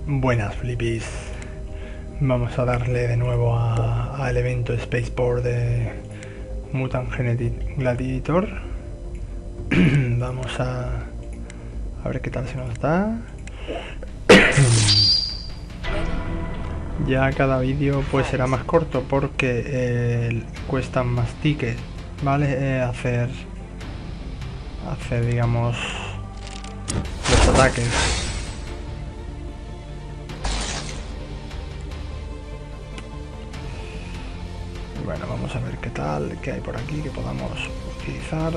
Buenas flippies, vamos a darle de nuevo al evento Spaceport de Mutant Genetic Gladiator. Vamos a ver qué tal se nos da. Ya cada vídeo pues será más corto porque cuestan más tickets, ¿vale? Hacer digamos los ataques. Bueno, vamos a ver qué tal, qué hay por aquí que podamos utilizar.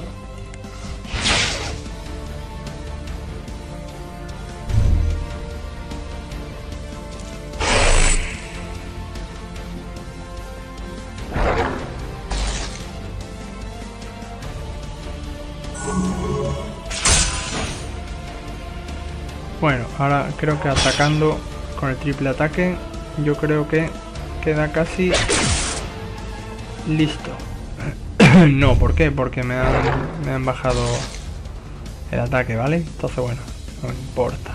Bueno, ahora creo que atacando con el triple ataque, yo creo que queda casi listo. No, ¿por qué? Porque me han bajado el ataque, ¿vale? Entonces, bueno, no importa.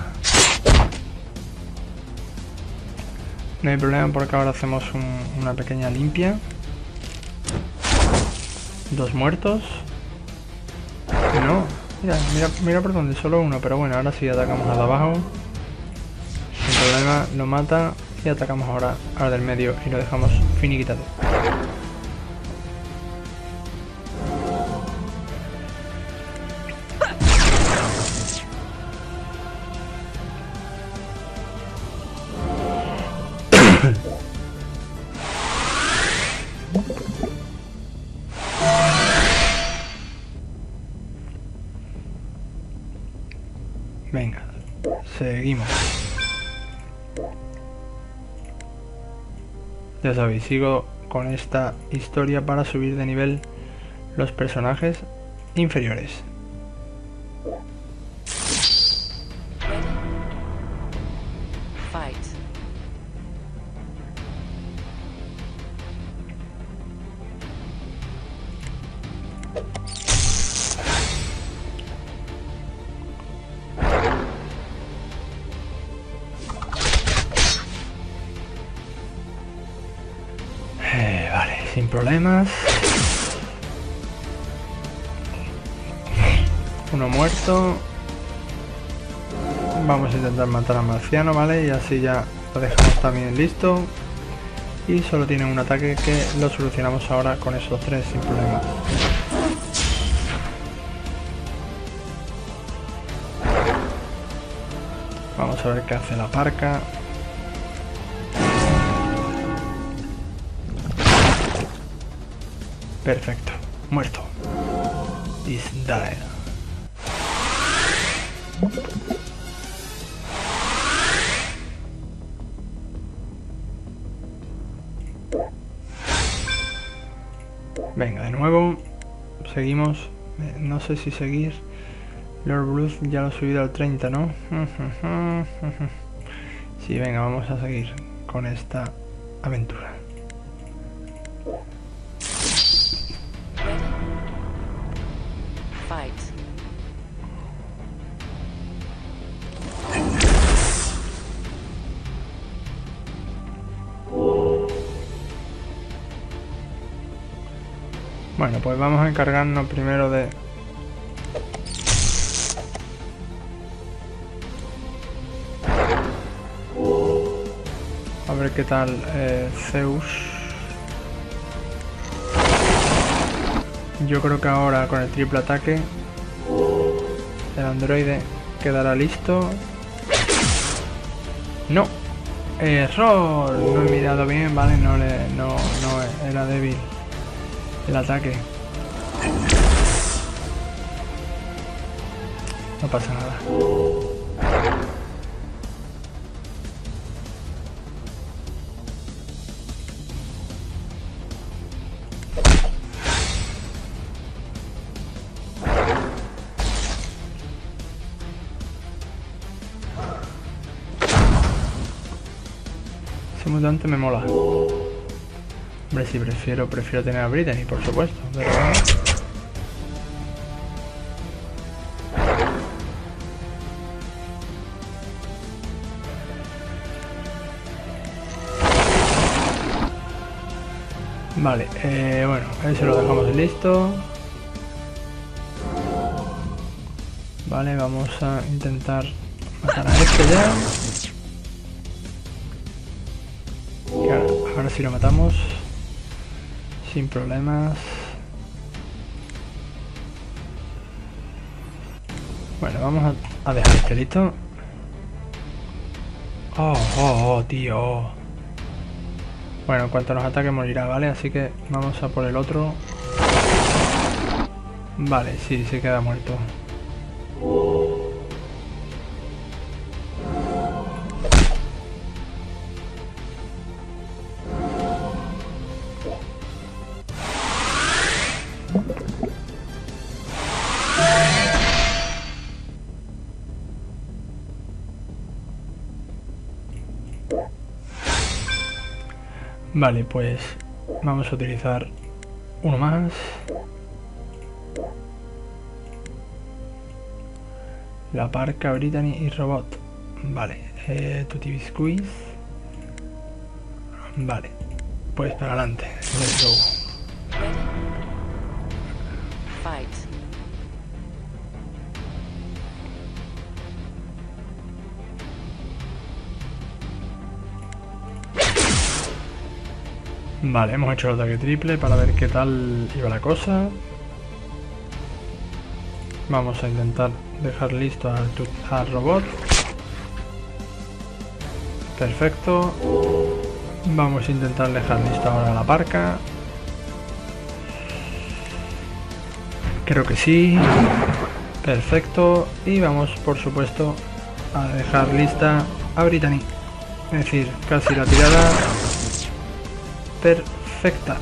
No hay problema porque ahora hacemos una pequeña limpia. 2 muertos. No, mira por dónde, solo uno, pero bueno, ahora sí atacamos al de abajo. Sin problema, lo mata y atacamos ahora al del medio y lo dejamos finiquitado. Venga, seguimos. Ya sabéis, sigo con esta historia para subir de nivel los personajes inferiores. Vale, sin problemas. Uno muerto. Vamos a intentar matar al marciano, ¿vale? Y así ya lo dejamos también listo. Y solo tiene un ataque que lo solucionamos ahora con esos 3 sin problemas. Vamos a ver qué hace la parca. Perfecto, muerto. Is dead. Venga, de nuevo. Seguimos. No sé si seguir. Lord Bruce ya lo he subido al 30, ¿no? Sí, venga, vamos a seguir con esta aventura. Bueno, pues vamos a encargarnos primero de... A ver qué tal Zeus. Yo creo que ahora con el triple ataque el androide quedará listo. No, error, no he mirado bien, vale, no era débil el ataque. No pasa nada. Ese mutante me mola. Hombre, sí, prefiero tener a Brittany, por supuesto, pero... Vale, bueno, ese lo dejamos listo. Vale, vamos a intentar matar a este ya. Y ahora sí lo matamos sin problemas. Bueno, vamos a dejar este listo. Oh, tío. Bueno, en cuanto nos ataque morirá, ¿vale? Así que vamos a por el otro. Vale, sí, se queda muerto. Vale, pues vamos a utilizar uno más. La Parka, Brittany y Robot. Vale, Tutti Biscuits. Vale, pues para adelante. Let's go. Ready? Fight. Vale, hemos hecho el ataque triple para ver qué tal iba la cosa. Vamos a intentar dejar listo al robot. Perfecto. Vamos a intentar dejar listo ahora a la Parka. Creo que sí. Perfecto. Y vamos, por supuesto, a dejar lista a Brittany. Es decir, casi la tirada perfecta.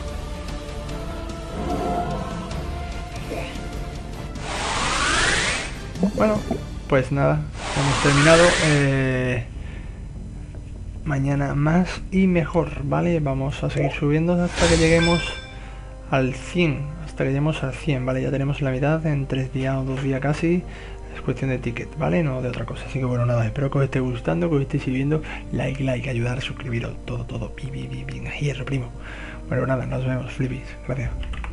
Bueno, pues nada, hemos terminado. Mañana más y mejor, ¿vale? Vamos a seguir subiendo hasta que lleguemos al 100. Hasta que lleguemos al 100, ¿vale? Ya tenemos la mitad en 3 días o 2 días casi. Es cuestión de ticket, ¿vale? No de otra cosa. Así que bueno, nada, espero que os esté gustando, que os esté sirviendo. Like, ayudar, suscribiros, todo. Bien, hierro, primo. Bueno, nada, nos vemos, flipis. Gracias.